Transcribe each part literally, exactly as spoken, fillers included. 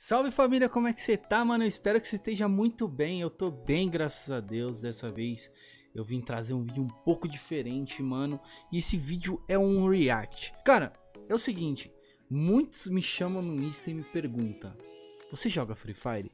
Salve família, como é que você tá, mano? Eu espero que você esteja muito bem. Eu tô bem, graças a Deus. Dessa vez eu vim trazer um vídeo um pouco diferente, mano. E esse vídeo é um react. Cara, é o seguinte, muitos me chamam no Insta e me perguntam: você joga Free Fire?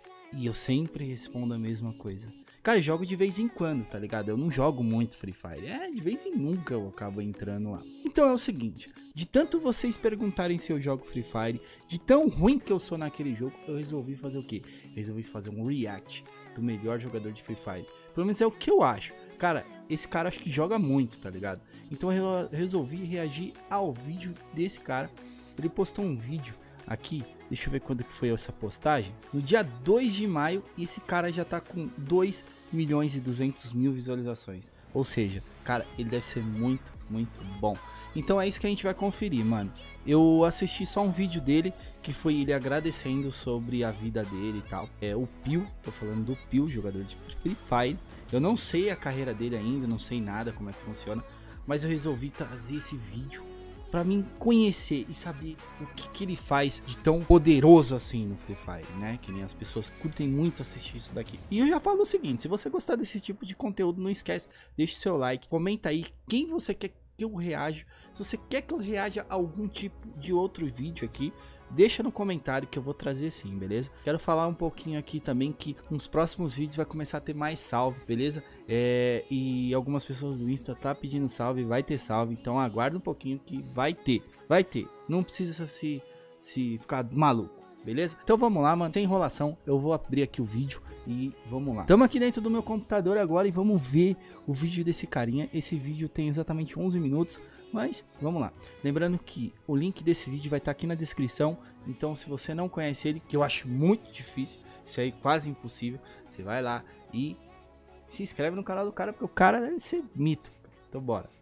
E eu sempre respondo a mesma coisa. Cara, eu jogo de vez em quando, tá ligado? Eu não jogo muito Free Fire. É, de vez em nunca eu acabo entrando lá. Então é o seguinte, de tanto vocês perguntarem se eu jogo Free Fire, de tão ruim que eu sou naquele jogo, eu resolvi fazer o quê? Resolvi fazer um react do melhor jogador de Free Fire. Pelo menos é o que eu acho. Cara, esse cara acho que joga muito, tá ligado? Então eu resolvi reagir ao vídeo desse cara. Ele postou um vídeo aqui, deixa eu ver quando que foi essa postagem, no dia dois de maio, e esse cara já tá com dois milhões e duzentos mil visualizações, ou seja, cara, ele deve ser muito, muito bom. Então é isso que a gente vai conferir, mano. Eu assisti só um vídeo dele, que foi ele agradecendo sobre a vida dele e tal. É o Pio, tô falando do Pio, jogador de Free Fire. Eu não sei a carreira dele ainda, não sei nada como é que funciona, mas eu resolvi trazer esse vídeo pra mim conhecer e saber o que, que ele faz de tão poderoso assim no Free Fire, né? Que nem as pessoas curtem muito assistir isso daqui. E eu já falo o seguinte, se você gostar desse tipo de conteúdo, não esquece, deixe seu like, comenta aí quem você quer que eu reaja. Se você quer que eu reaja a algum tipo de outro vídeo aqui, deixa no comentário que eu vou trazer sim, beleza? Quero falar um pouquinho aqui também que nos próximos vídeos vai começar a ter mais salve, beleza? É, e algumas pessoas do Insta tá pedindo salve, vai ter salve, então aguarda um pouquinho que vai ter, vai ter. Não precisa se, se ficar maluco, beleza? Então vamos lá, mano, sem enrolação, eu vou abrir aqui o vídeo e vamos lá. Estamos aqui dentro do meu computador agora e vamos ver o vídeo desse carinha. Esse vídeo tem exatamente onze minutos. Mas vamos lá, lembrando que o link desse vídeo vai estar aqui na descrição. Então se você não conhece ele, que eu acho muito difícil, isso aí quase impossível, você vai lá e se inscreve no canal do cara, porque o cara deve ser mito. Então bora.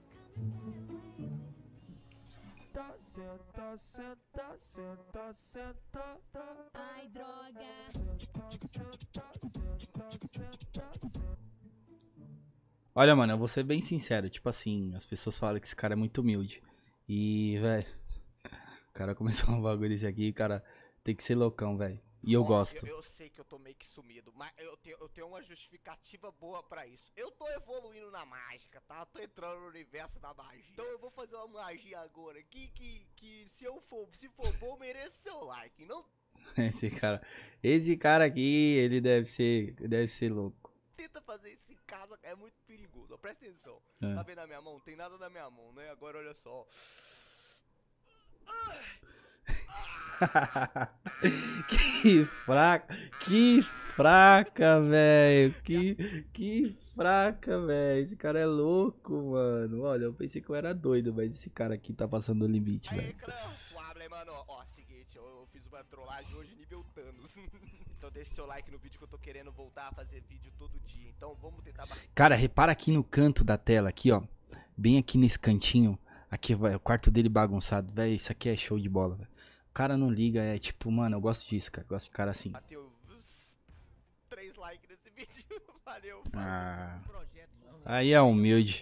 Senta, senta, senta, senta. Ai, droga. Olha, mano, eu vou ser bem sincero, tipo assim, as pessoas falam que esse cara é muito humilde. E, velho, o cara começou um bagulho desse aqui, cara, tem que ser loucão, velho. E eu Ó, gosto. Eu, eu sei que eu tô meio que sumido, mas eu tenho, eu tenho uma justificativa boa pra isso. Eu tô evoluindo na mágica, tá? Eu tô entrando no universo da magia. Então eu vou fazer uma magia agora que, que, que se eu for, se for bom, mereço seu like, não? Esse cara, esse cara aqui, ele deve ser, deve ser louco. Tenta fazer isso em casa, é muito perigoso. Ó, presta atenção. É. Tá vendo a minha mão? Tem nada na minha mão, né? Agora olha só. Que fraca, que fraca, velho. Que, que fraca, velho. Esse cara é louco, mano. Olha, eu pensei que eu era doido, mas esse cara aqui tá passando o limite, Aí, velho. clã, suave, mano. Ó, seguinte, eu, eu fiz uma trollagem hoje nível Thanos. Então deixa seu like no vídeo que eu tô querendo voltar a fazer vídeo todo dia. Então vamos tentar... Cara, repara aqui no canto da tela, aqui, ó. Bem aqui nesse cantinho. Aqui, vai, o quarto dele bagunçado. Velho, isso aqui é show de bola, velho. O cara não liga, é tipo, mano, eu gosto disso, cara. Eu gosto de cara assim. Bateu três likes nesse vídeo. Valeu, Ah, aí é humilde.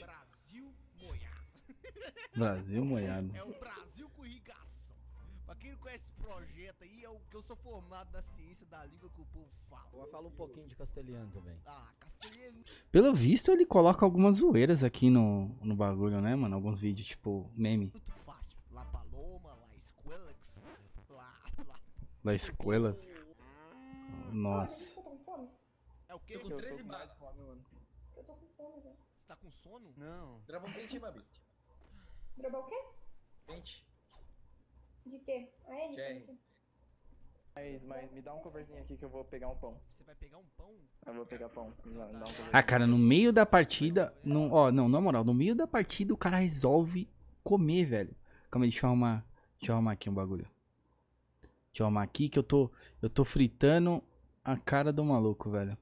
Brasil molhado. É o Brasil com irrigação. Pra quem não conhece esse projeto aí, é o que eu sou formado na ciência da língua que o povo fala. Eu falo um pouquinho de castelhano também. Ah, castelhano. Pelo visto, ele coloca algumas zoeiras aqui no, no bagulho, né, mano? Alguns vídeos, tipo, meme. Muito fácil. La Paloma, La Esquelex, La... La... Da escolas. Nossa. É o quê? Tô com treze bases, mano. Eu tô com sono já. Você tá com sono? Não. Grava um pente, Babite. Gravar o quê? Pente. De quê? A R? Jerry. Mas, mas me dá um coverzinho aqui que eu vou pegar um pão. Você vai pegar um pão? Eu vou pegar pão. Me dá, me dá um coverzinho. Ah, cara, no meio da partida. No, ó, não, na moral, no meio da partida o cara resolve comer, velho. Calma aí, deixa eu arrumar. Deixa eu arrumar aqui um bagulho. Deixa eu arrumar aqui que eu tô. Eu tô fritando a cara do maluco, velho.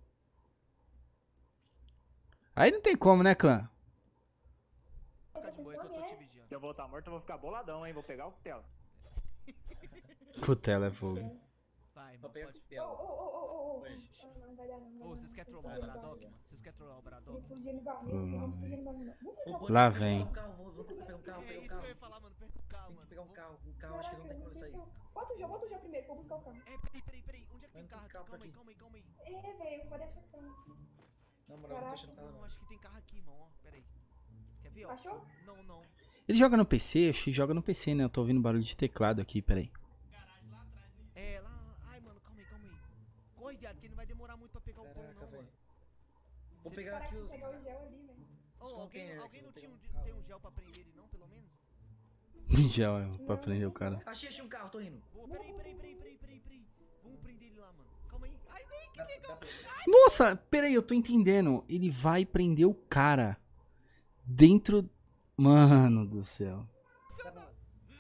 Aí não tem como, né, clã? Fica de boa que eu tô te vigiando. Se eu voltar morto, eu vou ficar boladão, hein? Vou pegar o cutelo. Cutela é fogo. Vai, Só mano, pega pode... o Ô, tela. ô, ô, ô, ô. Oi. Ah, não vai dar, não. vai Ô, dar, vocês não. querem trollar o Braddock, mano? Vocês querem trollar o Braddock? Eles fugiram de barulho, não vamos fugir de barulho, não. Vamos tentar Ô, Lá pode vem. pegar um carro, vou, vou ter que pegar um carro, É pegar um isso carro. que eu ia falar, mano. Perca o carro, Tem que mano. pegar um Vamos- carro, um carro, acho que não tem como sair. Bota o gel, bota o gel primeiro, pra eu buscar o carro. É, peraí, peraí, peraí. Onde é que tem Não, carro tem aqui? carro Calma aí, aqui. calma aí, calma aí. É, velho, pode achar carro. Na moral, não deixa no carro Não, não. acho que tem carro aqui, irmão, ó. Peraí. Quer ver, ó? Achou? Não, não. Ele joga no P C? Acho que joga no P C, né? Eu tô ouvindo barulho de teclado aqui, peraí. É, lá. Ai, mano, calma aí, calma aí. Corre, viado, que não vai demorar muito pra pegar o pão, Caraca, não, velho. mano. Vou Cê- pegar aqui Parece os... pegar o gel ali, velho. Ô, Os alguém, containers alguém aqui, não vou tinha um, pegar um tem um carro. gel pra prender ele, não, pelo menos? Já, é, pra prender o cara. Achei, achei um carro, tô indo. Ô, peraí, peraí, peraí, peraí, peraí, peraí. Vamos prender ele lá, mano. Calma aí. Ai, vem, que Dá, legal. dá pra... Nossa, peraí, eu tô entendendo. Ele vai prender o cara dentro... Mano do céu. Dá pra...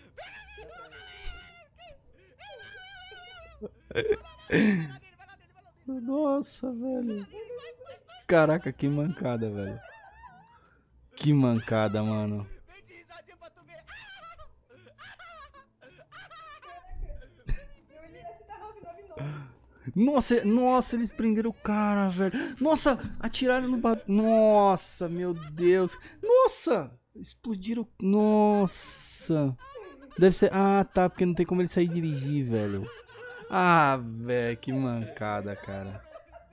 Vai lá dele, vai lá dele, vai lá dele. Nossa, velho. Caraca, que mancada, velho. Que mancada, mano. Vem de risadinha pra tu ver. Meu I S tá nove nove nove. Nossa, nossa, eles prenderam o cara, velho. Nossa, atiraram no ba... Nossa, meu Deus. Nossa, explodiram. Nossa. Deve ser... Ah, tá, porque não tem como ele sair e dirigir, velho. Ah, velho, que mancada, cara.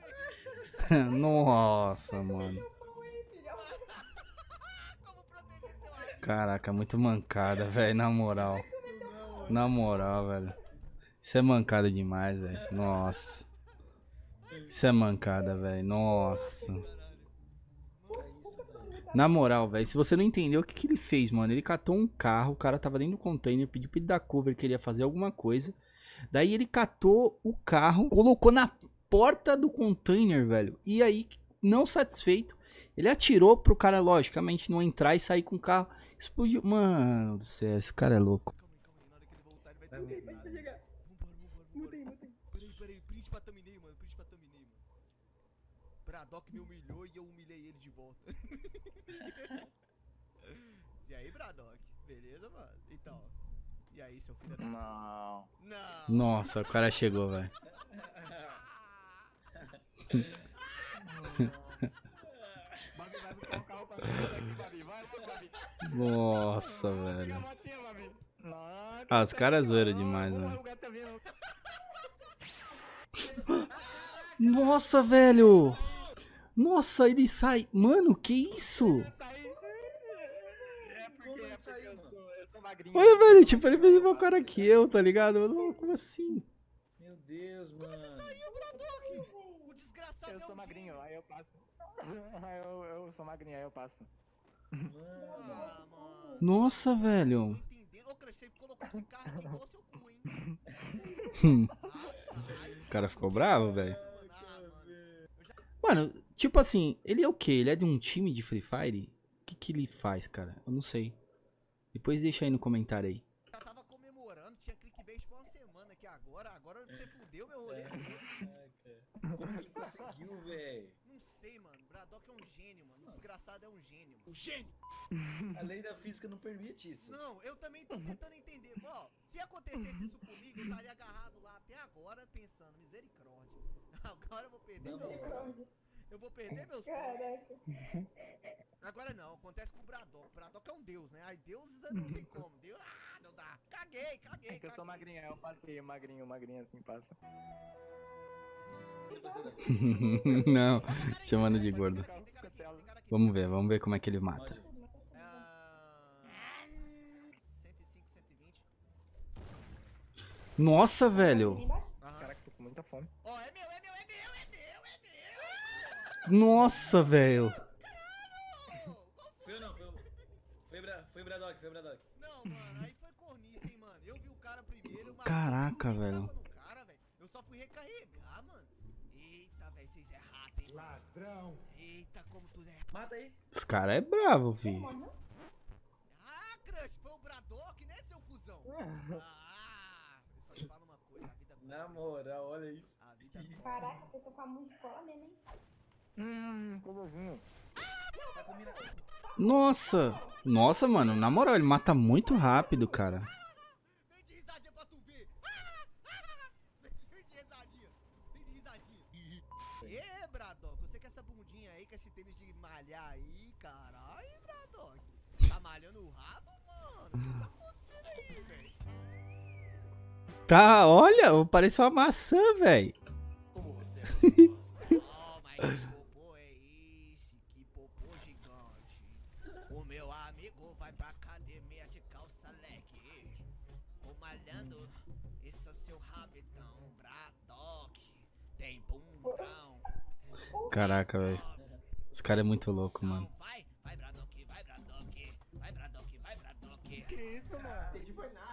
Nossa, mano. Como proteger seu ar? Caraca, muito mancada, velho, na moral. Na moral, velho. Isso é mancada demais, velho. Nossa. Isso é mancada, velho. Nossa. Na moral, velho, se você não entendeu o que, que ele fez, mano. Ele catou um carro, o cara tava dentro do container, pediu pra ele dar cover que ele ia fazer alguma coisa. Daí ele catou o carro, colocou na porta do container, velho. E aí, não satisfeito, ele atirou pro cara, logicamente, não entrar e sair com o carro. Explodiu. Mano do céu, esse cara é louco. Calma aí, calma aí. Na hora que ele voltar, ele vai ter Vai, que vai, nada. Vambora, vambora, Mutei, vambora. mutei. Peraí, peraí. Print pra thumbnail, mano. Print pra thumbnail, mano. Braddock me humilhou e eu humilhei ele de volta. E aí, Braddock? Beleza, mano? Então. E aí, seu filho da... Não. Não. Nossa, o cara chegou, velho. Babi, vai buscar um carro pra mim aqui, Babi. Vai logo, Babi. Nossa, Vai pegar a velho. motinha, Babi. Não, Ah, os caras zoeram não, demais, vamos lá, mano. o gato tá vindo. Nossa, velho. Nossa, ele sai. Mano, que isso? Tá aí. É porque, Como é ele porque saiu, eu mano? sou, eu sou magrinho. Olha, velho, tipo, ele fez uma cara que eu, tá ligado? Mano, como assim? Meu Deus, mano. Saiu, Braddock! O desgraçado Eu é sou um magrinho, gênio. aí eu passo. Aí eu, eu sou magrinho, aí eu passo. Mano. Ah, mano. Nossa, velho. Tô entendendo. Ô, Crush, você colocou esse carro aqui igual seu cu, hein? Hum, Rapaz. O cara ficou bravo, velho. Mano, ah, mano. Mano, tipo assim, ele é o quê? Ele é de um time de Free Fire? O que que ele faz, cara? Eu não sei. Depois deixa aí no comentário aí. Já tava comemorando, tinha clickbait por uma semana aqui agora. Agora você fudeu meu rolê. Como que conseguiu, velho? Não sei, mano. Braddock é um gênio, mano. O desgraçado é um gênio, mano. Gênio! A lei da física não permite isso. Não, eu também tô tentando entender. Ó, se acontecesse isso comigo, eu estaria agarrado lá até agora pensando, misericórdia. Agora eu vou perder Não, meus não. pontos. Misericórdia. Eu vou perder meus pontos. Caraca. Agora não, acontece com o Braddock. Braddock é um deus, né? Aí Deus não tem como. Deus, ah, não dá. Caguei, caguei, É que eu sou caguei. magrinho, aí eu passei, magrinho, magrinho assim passa. Não, Bota o cara aí, chamando tem de cara aqui, gordo. tem cara aqui, tem cara aqui, tem cara aqui. Vamos ver, vamos ver como é que ele mata. Pode. Ah, cento e cinco, cento e vinte. Nossa, Ali velho. embaixo? Aham. Caraca, tô com muita fome. Ó, é meu, é meu, é meu, é meu, é meu. Nossa, velho. Ô, qual Foi eu não, foi o... Foi o Bra... Foi o Braddock, foi o Braddock. Não, mano, aí foi cornice, hein, mano. Eu vi o cara primeiro, eu matei, Caraca, eu dei velho. tapa no cara, velho. Eu só fui recarregar, mano. Eita, velho, vocês é rato, hein, mano. Ladrão. Eita, como tu é. Mata aí. Os caras é bravo, Ele filho. morre, não? Ah, Crush, foi o Braddock, né, seu cuzão? Ah, eu só te falo uma coisa, a vida Na corre. moral, olha isso. A vida corre. Caraca, vocês estão com a mão de cola mesmo, hein? Hum, cobozinho. Tá combinado. Nossa. Nossa, mano, na moral, ele mata muito rápido, cara. Vem de risadinha pra tu ver. Ah, ah, vem de risadinha. Vem de risadinha. Ê, Braddock, você com essa bundinha aí, com esse tênis de malhar aí, caralho, Braddock. Tá malhando o rabo, mano? O que tá acontecendo aí, velho? Tá, olha, parece uma maçã, velho. Como você é Oh, mas que popô é esse? Que popô gigante. O meu amigo vai pra academia de calça leque. Ô malhando, esse é seu rabetão. Braddock, tem bundão. Caraca, velho. Esse cara é muito louco, mano. Vai, vai Braddock, vai Braddock. Vai Braddock, vai Braddock. Que isso, mano? Entendi foi nada.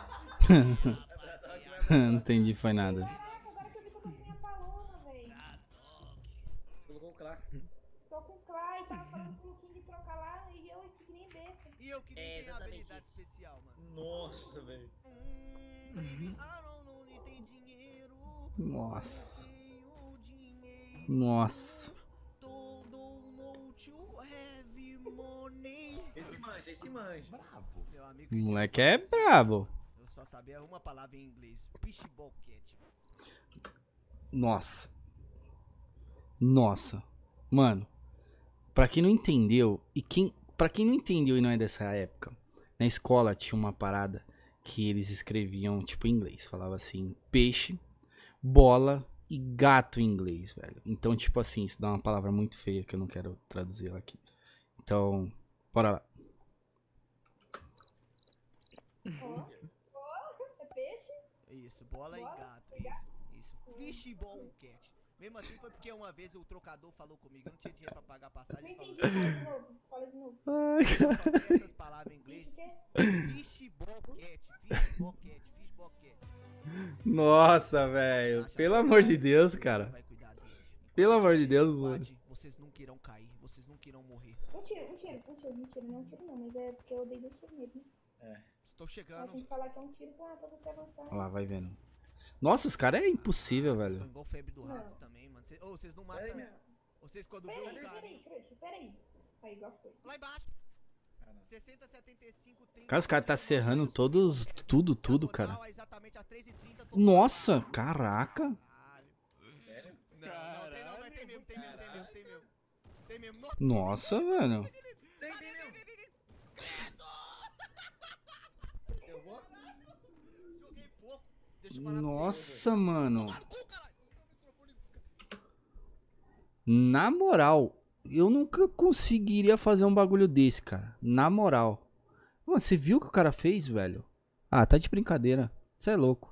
Não entendi, foi nada. Caraca, agora que eu vi que eu tô sem a Paloma, velho. Você colocou o Clá. Tô com o Clay, tava falando pro King trocar lá e eu aqui que nem besta. E eu que nem É, tenho exatamente habilidade especial, mano. Nossa, velho. Hum, baby, I don't know, não tem dinheiro. Nossa. Tenho dinheiro. Nossa. Don't know to have money. Esse manja, esse manja. Brabo. Meu amigo, O esse moleque não é faz isso. brabo. Eu só sabia uma palavra em inglês. Fishbocket. Nossa. Nossa. Mano, pra quem não entendeu, e quem, pra quem não entendeu e não é dessa época, na escola tinha uma parada que eles escreviam, tipo, em inglês. Falava assim, peixe, bola e gato em inglês, velho. Então, tipo assim, isso dá uma palavra muito feia que eu não quero traduzir ela aqui. Então, bora lá. Ó, ó, é peixe? Isso, bola, Bola e gato. Isso, isso. Fishbocket. Mesmo assim foi porque uma vez o trocador falou comigo, eu não tinha dinheiro pra pagar a Não passagem. Ele falou entendi, fala de novo, fala de novo. assim, eu só sei essas palavras em inglês. Isso que é? Fishbocket, fishbocket, fishbocket. Nossa, velho. Acha Pelo que amor de você Deus, cara. vai cuidar dele. Pelo Enquanto amor de eu Deus, tiver mano. squad, vocês nunca irão cair, vocês nunca irão morrer. Um tiro, um tiro, um tiro, mentira, não é um tiro não, mas é porque eu dei dois tiros nele, né? Estou Mas chegando. tem que falar que é um tiro pra, pra você avançar. Olha lá, vai vendo. Nossa, os caras é impossível, Ah, vocês velho. estão igual febre do rato Não. também, mano. Cê- Ô, vocês não Pera aí, matam. minha. Vocês quando viram Peraí, um cara. peraí, crush, peraí. Aí, igual foi. Lá embaixo. Ah, não. sessenta, setenta e cinco, trinta. Cara, os caras tá serrando todos, tudo, tudo, cara. Diagonal, exatamente às três e trinta, tô Nossa, com- caraca. Caralho. Sério? Não, não, tem não, mas tem mesmo, tem mesmo, tem mesmo, tem mesmo. Tem mesmo. Nossa, Nossa, velho. tem, tem, tem, tem, tem. Eu vou? Joguei pouco. Deixa eu falar pra vocês. Nossa, mano. Toma no cu, caralho. O microfone desca- Na moral, eu nunca conseguiria fazer um bagulho desse, cara. Na moral. Mano, você viu o que o cara fez, velho? Ah, tá de brincadeira. Você é louco.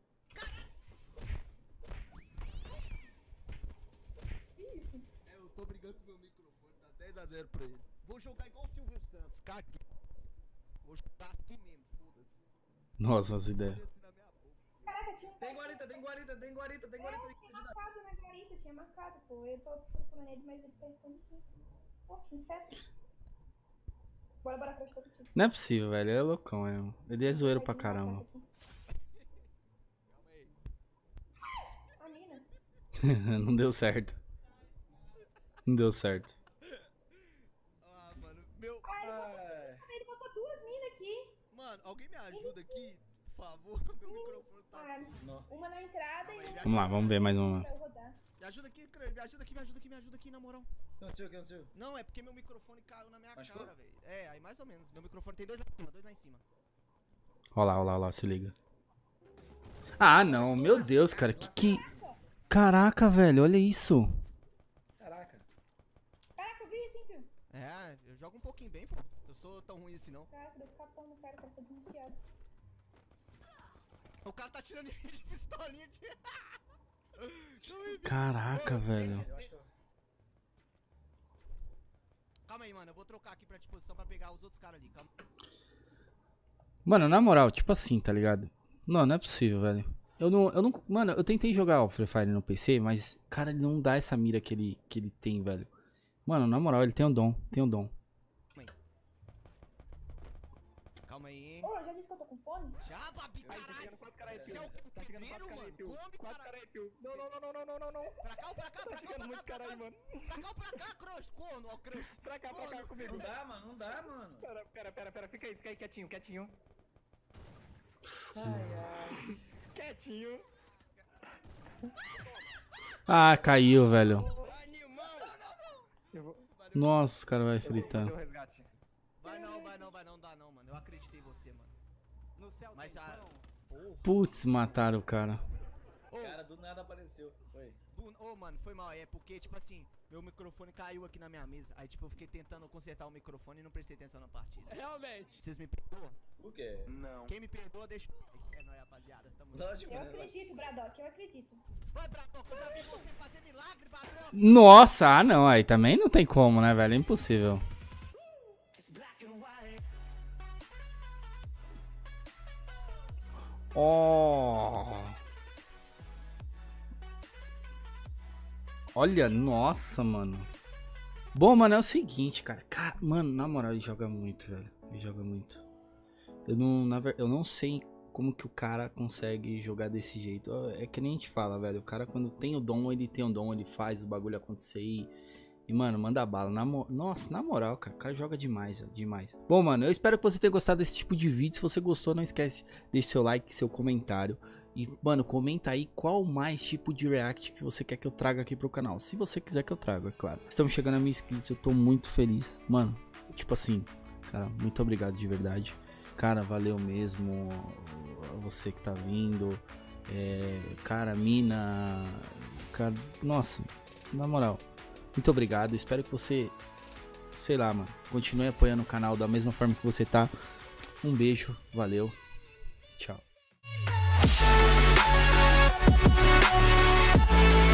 Que isso? É, eu tô brigando com meu microfone, tá dez a zero pra ele. Vou jogar igual o Silvio Santos, caguei. Vou jogar assim mesmo, foda-se. Nossa, as ideias. Assim na minha boca. Caraca, tinha um Tem cara- guarita, tem guarita, tem guarita, tem É, guarita. tinha marcado na garita, tinha marcado, pô. Eu tô procurando ele, mas ele tá escondido. Pô, que inseto. Bora, bora, crush, tô contigo. Não é possível, velho. Ele é loucão, é. Ele é zoeiro pra caramba. A mina. Não deu certo. Não deu certo. Ah, mano, meu. Ah, Ele botou duas minas aqui. Mano, alguém me ajuda aqui, por favor? Meu microfone tá. Ah, não. uma na entrada e uma Vamos lá, vamos ver mais uma. pra eu rodar. Me ajuda aqui, Cruz, me ajuda aqui, me ajuda aqui, me ajuda aqui, na moral. O que aconteceu? O que aconteceu? Não, é porque meu microfone caiu na minha Machucou? cara, velho. É, aí mais ou menos. Meu microfone tem dois lá em cima, dois lá em cima. Olha lá, olha lá, olha lá, se liga. Ah, não, meu Deus, cara. Que que. Caraca, velho, olha isso. Caraca. Caraca, eu vi isso, hein, Pio? É, eu jogo um pouquinho bem, pô. Eu sou tão ruim assim, não. Caraca, deu capão no cara, o cara tá desmuteado. O cara tá tirando em mim de pistolinha de. Calma aí, Caraca, velho. Eu acho que eu... calma aí, mano. Eu vou trocar aqui pra disposição pra pegar os outros caras ali. Calma. Mano, na moral, tipo assim, tá ligado? Não, não é possível, velho. Eu não, eu não. Mano, eu tentei jogar o Free Fire no P C, mas, cara, ele não dá essa mira que ele, que ele tem, velho. Mano, na moral, ele tem um dom, tem um dom. Calma aí. Ô, já disse que eu tô com fome? Já, babi, Aí, tá caralho. chegando quatro caras aí, Você Pio. é o Tá chegando primeiro, quatro caras aí, mano. Pio. Come, Quatro cara. caras aí, Pio. Não, não, não, não, não, não, não, não. Pra cá ou pra cá, Tá pra cá ou chegando pra muito cá, cara pra aí, cá. mano. Pra cá ou pra cá, crush, corno, ó, crush. Pra cá, pra cá comigo. Não dá, mano, não dá, mano. Pera, pera, pera, pera. Fica aí, fica aí quietinho, quietinho. Ai, ai. Quietinho. Ah, caiu, velho. Animal. Eu vou, Nossa, o cara vai eu vou fritar. fazer o resgate. Vai não, vai não, vai não, não dá não, mano. Eu acreditei em você, mano. No céu Mas tem a. pão. Porra. Putz, mataram o cara. Ô, Cara, do nada apareceu. Foi. do- ô, mano, foi mal. É porque, tipo assim, meu microfone caiu aqui na minha mesa. Aí, tipo, eu fiquei tentando consertar o microfone e não prestei atenção na partida. Realmente. Vocês me perdoam? O quê? Não. Quem me perdoa, deixa o like. É nóis, rapaziada. Tamo junto. Lógico, Eu né? acredito, Bradock, eu acredito. Vai, Bradock, eu já vi você fazer milagre, Bradock. Nossa, ah não, aí também não tem como, né, velho? É impossível. Oh. Olha, nossa, mano. Bom, mano, é o seguinte, cara. Cara, mano, na moral, ele joga muito, velho. Ele joga muito. Eu não, na ver... eu não sei como que o cara consegue jogar desse jeito. É que nem a gente fala, velho. O cara, quando tem o dom, ele tem o dom, ele faz o bagulho acontecer e... E, mano, manda bala. Na mo... Nossa, na moral, cara. O cara joga demais, velho. Demais. Bom, mano, eu espero que você tenha gostado desse tipo de vídeo. Se você gostou, não esquece de deixar seu like, seu comentário. E, mano, comenta aí qual mais tipo de react que você quer que eu traga aqui pro canal. Se você quiser que eu traga, é claro. Estamos chegando a mil inscritos, eu tô muito feliz. Mano, tipo assim, cara, muito obrigado de verdade. Cara, valeu mesmo a você que tá vindo. É, cara, mina... Cara, nossa, na moral, muito obrigado. Espero que você, sei lá, mano, continue apoiando o canal da mesma forma que você tá. Um beijo, valeu, tchau. We'll be right back.